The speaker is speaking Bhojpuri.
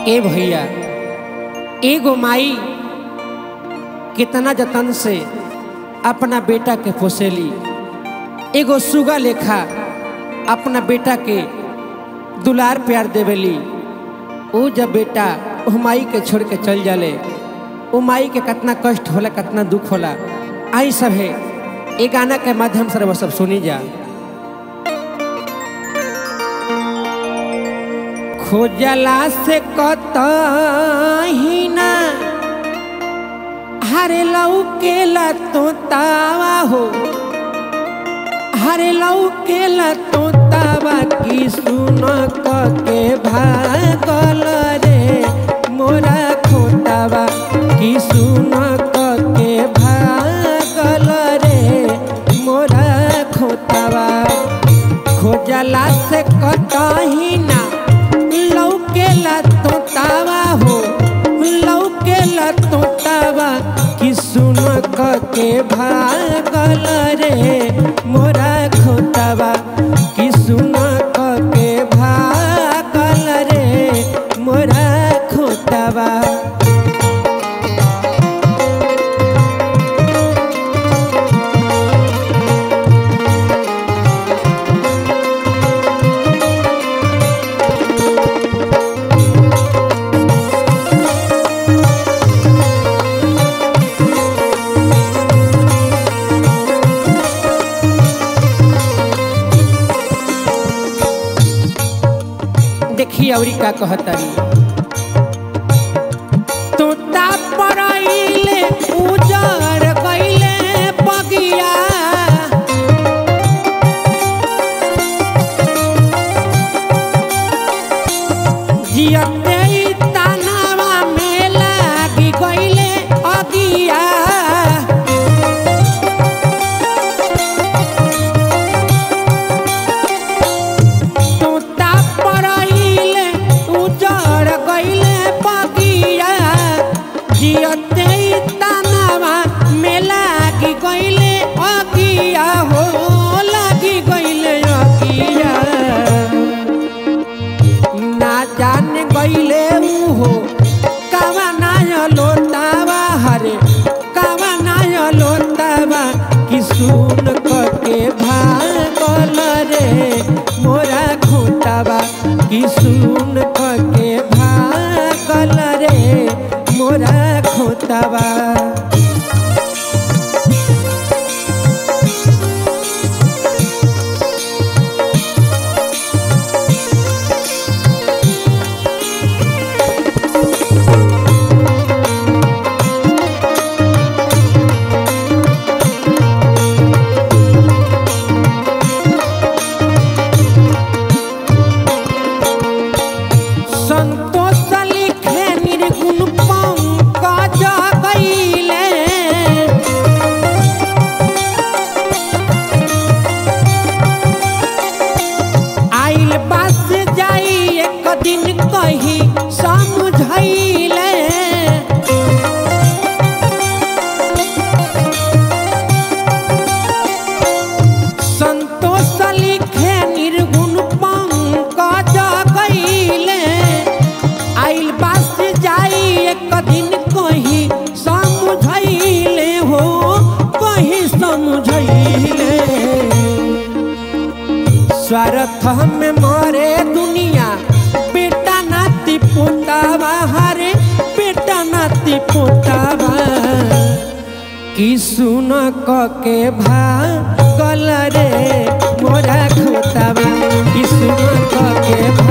ए भैया एगो माई कितना जतन से अपना बेटा के पोसेली, एगो सुगा लेखा अपना बेटा के दुलार प्यार देवेली। वो जब बेटा वो माई के छोड़ के चल जाले, वो माई के कितना कष्ट होला, कितना दुख होला। आई सब है ये गाना के माध्यम से वो सब सुनी जा। खोजला से कतही ना हरे लऊ के तोतावा हो, हरे लऊ के तोतावा की सुन के भागल रे मोरा खोतावा की सुन के भागल रे मोरा खोतावा। खोजला से कतही ना लौकेला तोतावा हो, लौकेला तोतावा कि सुन के भागल रे मोरा खोतावा कि सुन के भागल रे मोरा खोतावा। देखी औरी का कहतारी, तोता पराइले उजर गइले बगिया, जियते तनावा में लागी गइले अगिया। सुन के भागल रे मोरा खोतावा कि सुन के भागल रे मोरा खोतावा। स्वार्थ में मरे दुनिया बेटा नाती पोतावा, हरे बेटा नाती पोतावा कि सुन के भागल रे मोरा खोतावा कि सुन के